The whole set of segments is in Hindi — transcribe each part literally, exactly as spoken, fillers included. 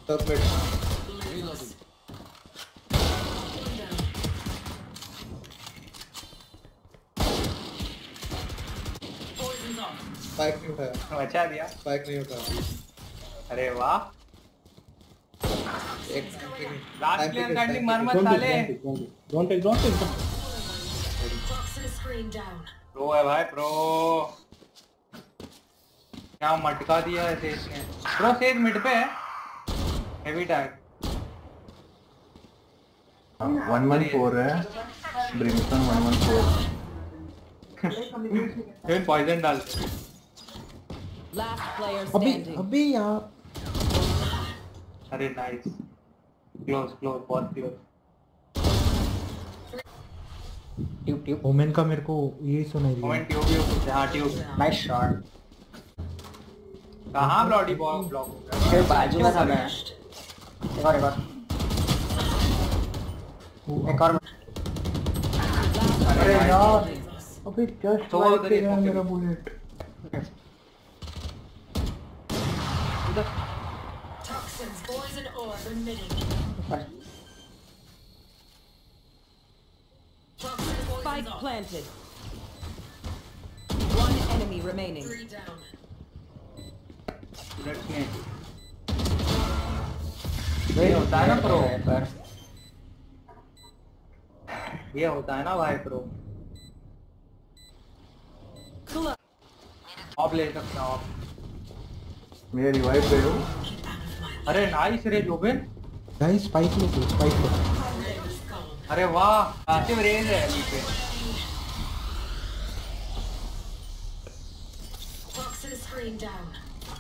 Top mid. स्पाइक नहीं उठाया। बचा दिया। स्पाइक नहीं उठाया। अरे वाह। एक लास्ट प्लेयर काइंडली मर मत साले। Don't take don't take. Pro है भाई प्रो। क्या मटका दिया है सेज ने। प्रो सेज मिड पे है। Heavy tag. One one four है। Brimstone one one four. फिर पॉइजन डालते। अभी अभी यार। अरे नाइस। क्लोज क्लोज बहुत क्लोज। ट्यूब ट्यूब ओमेन का मेरे को यही सुनाई दिया। ओमेन ट्यूब ट्यूब हां ट्यूब। Nice shot. कहां ब्लॉडी बॉल ब्लॉक हो गया। फिर बाजू में था मैं। एक और एक और। एक और। अरे यार अभी जस्ट तो लाइक उधर ही गया मेरा bullet. Toxins, poison orb emitting. Spike planted. One enemy remaining. Three down. Let's में ये होता है ना प्रो पर ये होता है ना भाई प्रो। आप ले सकते हो आप। मेरा रिवाइव दे दो। अरे नाइस रे जोबिन। गाइस स्पाइक लो स्पाइक लो। अरे वाह पैसिव रेंज है अभी पे। Toxin screen down.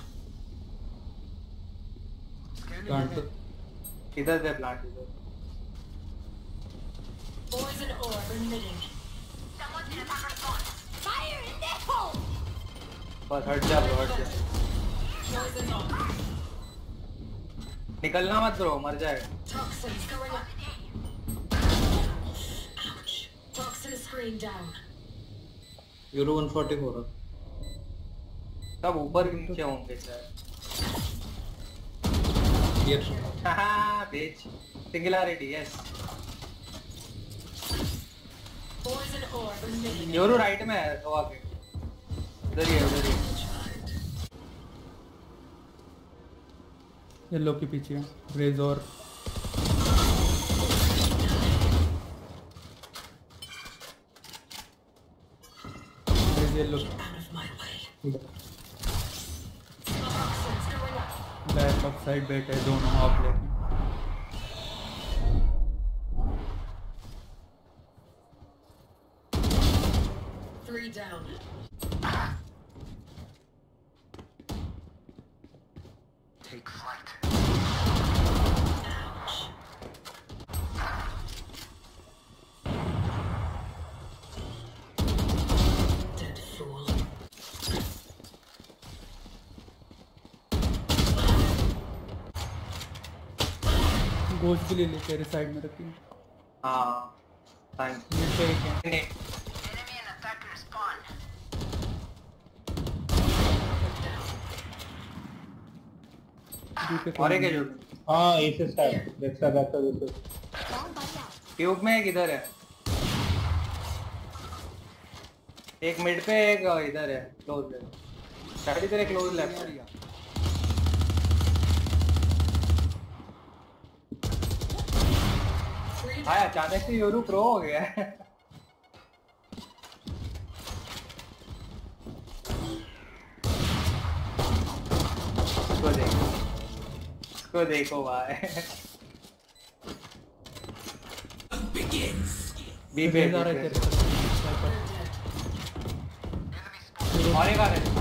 प्लांट इधर से प्लांट इधर। Poison orb emitting. Fire in the hole. बस हट जा ब्रो हट जा। Poison orb. निकलना मत ब्रो मर जाए। Toxins going up. Ouch. Toxin screen down. Euro one forty four. सब ऊपर के नीचे होंगे शायद। Yes. हाहा bitch. Singularity yes. Poison orb emitting. Euro right में है तो आगे। उधर ही है उधर ही। येलो के पीछे रेज और Raze yellow back of side बैठे हैं दोनों ऑफ लेके। Three down. Take flight. Ouch. Dead fool. गोश्त भी ले ले तेरे साइड में रखी। हाँ थैंक्स। ये तो एक है। नहीं Enemy and attacker spawn. और एक है जो हाँ ऐसे स्टाइल देखता देखता देखता। ट्यूब में एक इधर है। एक मिड पे एक इधर है क्लोज है। शायद इधर एक क्लोज लेफ्ट है। हाय अचानक से योरू प्रो हो गया है। इसको देखो इसको देखो भाई। बी पे जा रहे तेरे और एक आ रहा है।